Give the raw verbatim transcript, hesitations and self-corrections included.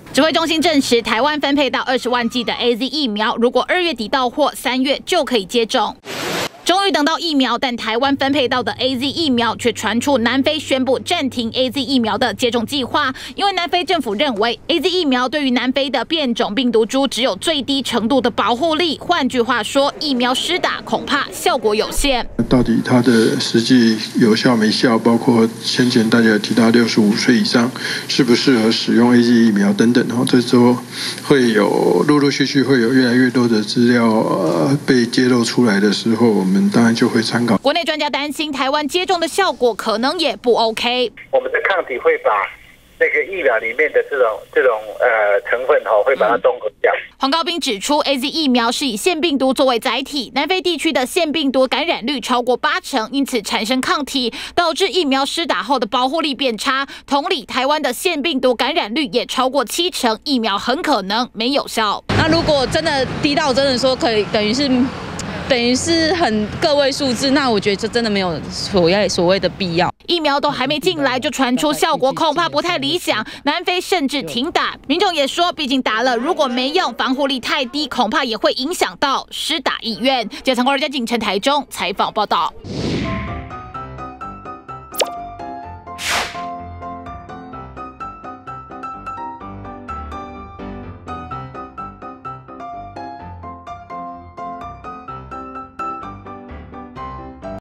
指挥中心证实，台湾分配到二十万剂的 A Z 疫苗，如果二月底到货，三月就可以接种。 终于等到疫苗，但台湾分配到的 A Z 疫苗却传出南非宣布暂停 A Z 疫苗的接种计划，因为南非政府认为 A Z 疫苗对于南非的变种病毒株只有最低程度的保护力，换句话说，疫苗施打恐怕效果有限。 到底它的实际有效没效，包括先前大家提到六十五岁以上适不适合使用 A Z 疫苗等等，然后这时候会有陆陆续续会有越来越多的资料呃被揭露出来的时候，我们 当然就会参考。 国内专家担心，台湾接种的效果可能也不 OK。 我们的抗体会把那个疫苗里面的这种这种呃成分哈、哦，会把它中和掉。 黄高斌指出 ，A Z 疫苗是以腺病毒作为载体，南非地区的腺病毒感染率超过八成，因此产生抗体，导致疫苗施打后的保护力变差。同理，台湾的腺病毒感染率也超过七成，疫苗很可能没有效。 那如果真的低到真的说可以，等于是。 等于是很个位数字，那我觉得这真的没有所谓所谓的必要。 疫苗都还没进来就传出效果恐怕不太理想，南非甚至停打。民众也说，毕竟打了如果没用，防护力太低，恐怕也会影响到施打意愿。记者陈国仁、嘉景城台中采访报道。